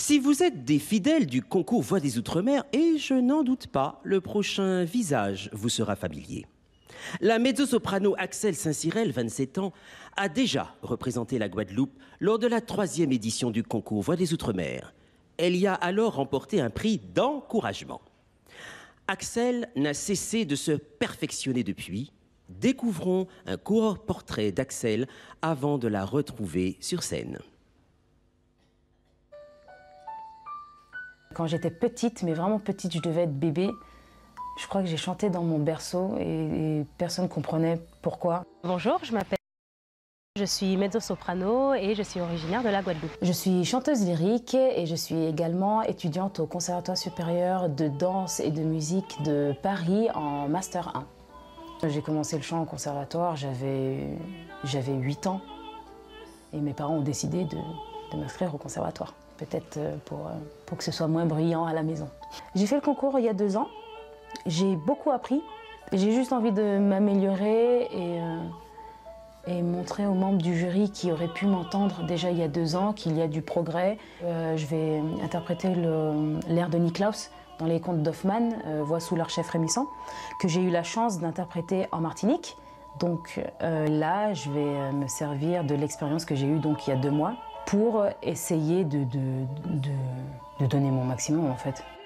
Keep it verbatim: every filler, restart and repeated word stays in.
Si vous êtes des fidèles du concours Voix des Outre-mer, et je n'en doute pas, le prochain visage vous sera familier. La mezzo-soprano Axelle Saint-Cyrel, vingt-sept ans, a déjà représenté la Guadeloupe lors de la troisième édition du concours Voix des Outre-mer. Elle y a alors remporté un prix d'encouragement. Axelle n'a cessé de se perfectionner depuis. Découvrons un court portrait d'Axelle avant de la retrouver sur scène. Quand j'étais petite, mais vraiment petite, je devais être bébé, je crois que j'ai chanté dans mon berceau et, et personne ne comprenait pourquoi. Bonjour, je m'appelle. Je suis mezzo-soprano et je suis originaire de la Guadeloupe. Je suis chanteuse lyrique et je suis également étudiante au Conservatoire supérieur de danse et de musique de Paris en Master un. J'ai commencé le chant au conservatoire, j'avais huit ans et mes parents ont décidé de, de m'inscrire au conservatoire. Peut-être pour, pour que ce soit moins bruyant à la maison. J'ai fait le concours il y a deux ans, j'ai beaucoup appris. J'ai juste envie de m'améliorer et, euh, et montrer aux membres du jury qui auraient pu m'entendre déjà il y a deux ans qu'il y a du progrès. Euh, je vais interpréter l'air de Niklaus dans les contes d'Hoffmann, euh, Voix sous leur chef frémissant, que j'ai eu la chance d'interpréter en Martinique. Donc euh, là, je vais me servir de l'expérience que j'ai eue donc, il y a deux mois pour essayer de, de, de, de donner mon maximum en fait.